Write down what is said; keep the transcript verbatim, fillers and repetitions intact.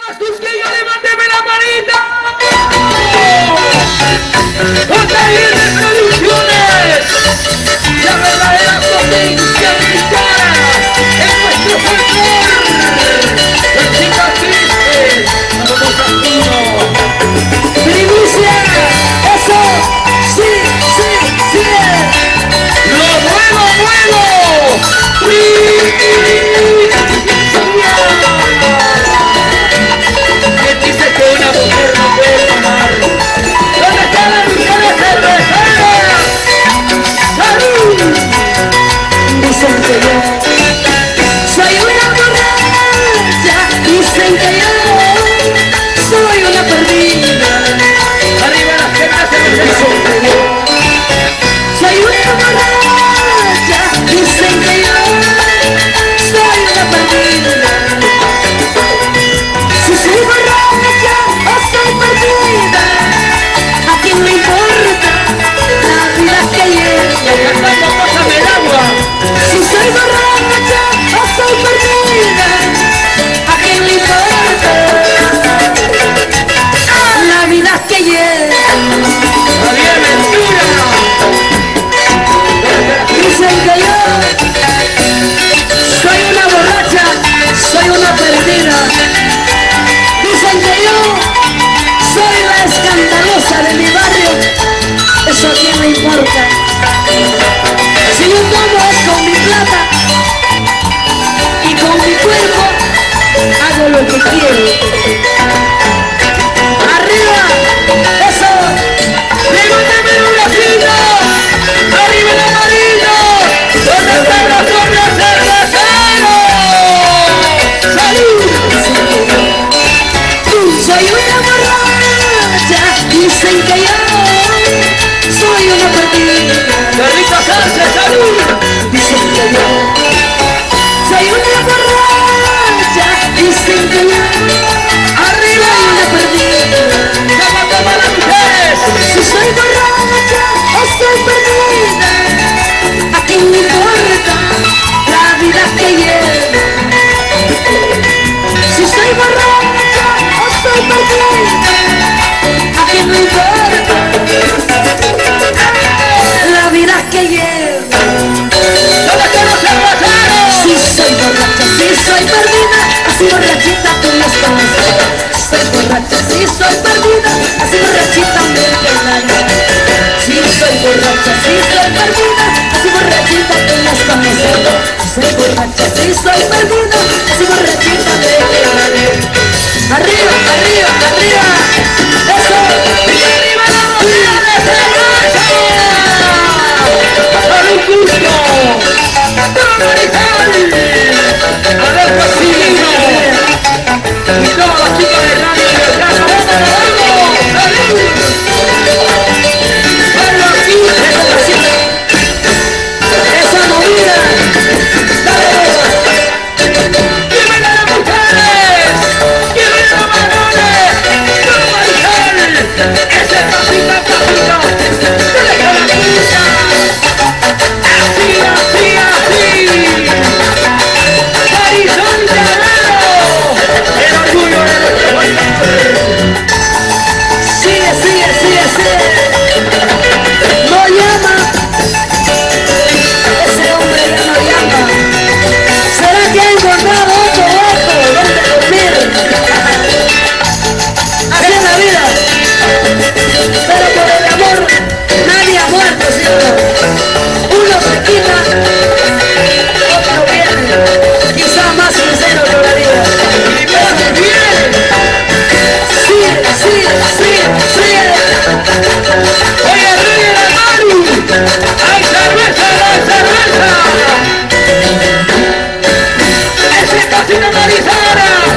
Susqueño, levánteme la manita. J I R Producciones, la verdadera potencia mexicana en nuestro folclore. El chica triste, vamos a uno. Primicia, eso, sí, sí, sí. Lo bueno, bueno. ¿Quién dice que una mujer no puede tomar? ¿Dónde están las mujeres cerveceras? ¡Salud! Dicen que yo soy una borracha, dicen que yo soy una perdida. Arriba las piernas cerveceras. Dicen que yo soy una borracha, dicen que yo soy una perdida. Si soy borracha o soy perdida, a quién me importa la vida que llevo. Pásame el agua. Si soy borracha o soy perdida, a quién le importa la vida que llevo. Javier Ventura. Dicen que yo soy una borracha, soy una perdida. Dicen que yo soy la escandalosa de mi barrio. Eso a quién le importa. Si yo tomo es con mi plata y con mi cuerpo hago lo que quiero. Arriba, eso. Levántame un bracito. Arriba el amarillo. ¿Dónde están los hombres cerveceros? ¡Salud! Soy una borracha, dicen que yo soy una perdida. ¡Carlita Sánchez, salud! Dicen que yo soy una borracha, dicen que yo arriba soy una perdida. ¡Toma, toma las mujeres! Si soy borracha o soy perdida, ¿a quién me importa la vida que llevo? Si soy borracha o soy perdida, ¿a quién me importa la vida que llevo? ¿Dónde están los cerveceros? Si soy borracha, si soy perdida, así borrachita tú me conoces. Soy borracha, si soy perdida, así borrachita me quedaré. Si soy borracha, si soy perdida, así borrachita tú me conoces. Soy borracha, si soy perdida, así borrachita me quedaré. Arriba, arriba, arriba. Eso. Y arriba la botella de cerveza. ¡Para un gusto! ¡Dominicali! A ver, Casino. Y todas las chicas de radio y de casa. ¡Vamos, vamos! ¡Salud! ¡Vamos aquí! ¡Esa movida! ¡Dale! ¡Dímela a las mujeres! ¡Dímela a varones! ¡No, Maricel! ¡Ese pasito, pasito! ¡Deja la puta! ¡Así, así, así! ¡Marisol Llanero! ¡El orgullo de nuestro pueblo! ¡Sigue, sigue, sigue, sigue! ¡No llama! Ese hombre ya no llama. ¿Será que ha encontrado otro hueco donde dormir? Así es la vida. Pero por el amor nadie ha muerto, ¿cierto? Uno se quita, otro viene. Quizá más sincero todavía. ¡Y más bien! ¡Sigue, sigue, sigue, sigue! ¡Oye, ríe la Maru! ¡Hay cerveza, hay cerveza! ¡Ese casino Marizana!